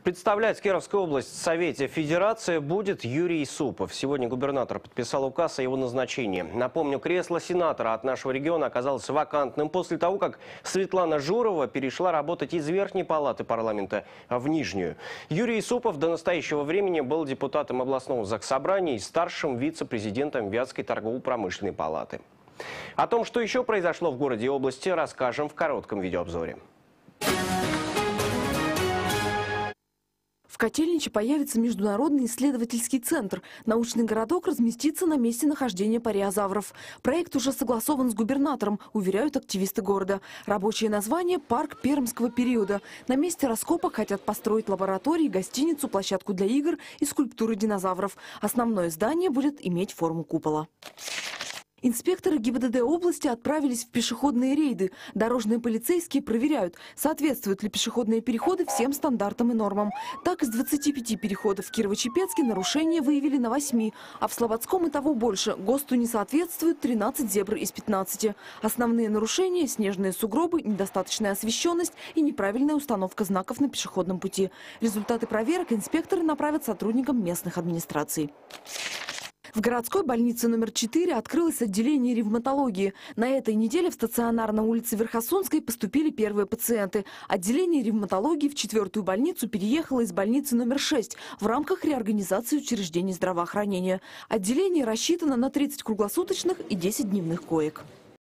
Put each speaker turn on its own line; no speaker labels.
Представлять Кировскую область в Совете Федерации будет Юрий Исупов. Сегодня губернатор подписал указ о его назначении. Напомню, кресло сенатора от нашего региона оказалось вакантным после того, как Светлана Журова перешла работать из Верхней палаты парламента в Нижнюю. Юрий Исупов до настоящего времени был депутатом областного заксобрания и старшим вице-президентом Вятской торгово-промышленной палаты. О том, что еще произошло в городе и области, расскажем в коротком видеообзоре.
В Котельниче появится международный исследовательский центр. Научный городок разместится на месте нахождения париозавров. Проект уже согласован с губернатором, уверяют активисты города. Рабочее название – «Парк пермского периода». На месте раскопок хотят построить лаборатории, гостиницу, площадку для игр и скульптуры динозавров. Основное здание будет иметь форму купола. Инспекторы ГИБДД области отправились в пешеходные рейды. Дорожные полицейские проверяют, соответствуют ли пешеходные переходы всем стандартам и нормам. Так, из 25 переходов в Кирово-Чепецке нарушения выявили на 8, а в Слободском и того больше. ГОСТу не соответствуют 13 зебр из 15. Основные нарушения – снежные сугробы, недостаточная освещенность и неправильная установка знаков на пешеходном пути. Результаты проверок инспекторы направят сотрудникам местных администраций. В городской больнице номер 4 открылось отделение ревматологии. На этой неделе в стационар на улице Верхосунской поступили первые пациенты. Отделение ревматологии в 4-ю больницу переехало из больницы номер 6 в рамках реорганизации учреждений здравоохранения. Отделение рассчитано на 30 круглосуточных и 10 дневных коек.